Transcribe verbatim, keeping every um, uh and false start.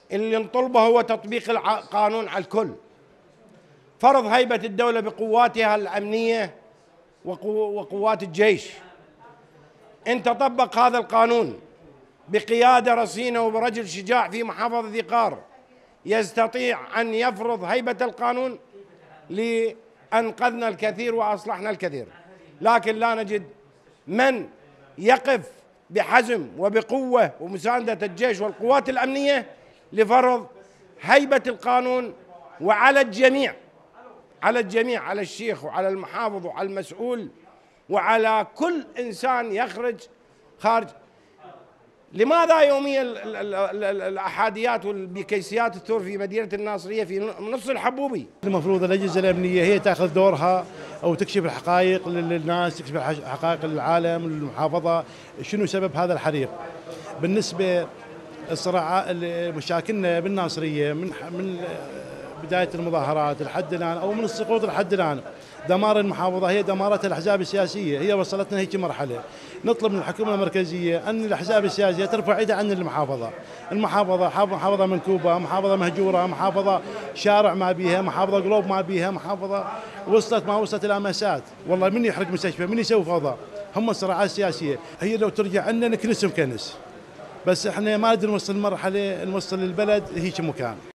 اللي نطلبه هو تطبيق القانون على الكل، فرض هيبة الدولة بقواتها الأمنية وقوات الجيش. إن تطبق هذا القانون بقيادة رصينة وبرجل شجاع في محافظة ذي قار يستطيع أن يفرض هيبة القانون، لأنقذنا الكثير وأصلحنا الكثير. لكن لا نجد من يقف بحزم وبقوة ومساندة الجيش والقوات الأمنية لفرض هيبة القانون. وعلى الجميع، على الجميع، على الشيخ وعلى المحافظ وعلى المسؤول وعلى كل إنسان يخرج خارج. لماذا يوميا الأحاديات والبيكيسيات تثور في مدينة الناصرية في نص الحبوبي؟ المفروض الأجهزة الأمنية هي تأخذ دورها أو تكشف الحقائق للناس، تكشف حقائق للعالم للمحافظة، شنو سبب هذا الحريق. بالنسبة الصراع مشاكلنا بالناصرية من من بداية المظاهرات لحد الآن أو من السقوط لحد الآن، دمار المحافظة هي دمارة الأحزاب السياسية، هي وصلتنا هيك مرحلة. نطلب من الحكومة المركزية أن الأحزاب السياسية ترفع إيدها عن المحافظة. المحافظة محافظة منكوبة، محافظة مهجورة، محافظة شارع ما بيها، محافظة قلوب ما بيها، محافظة وصلت ما وصلت إلى مأساة. والله من يحرق مستشفى، من يسوي فوضى؟ هم الصراعات السياسية. هي لو ترجع عندنا نكنس مكنس، بس احنا ما نقدر نوصل مرحلة نوصل البلد هيك مكان.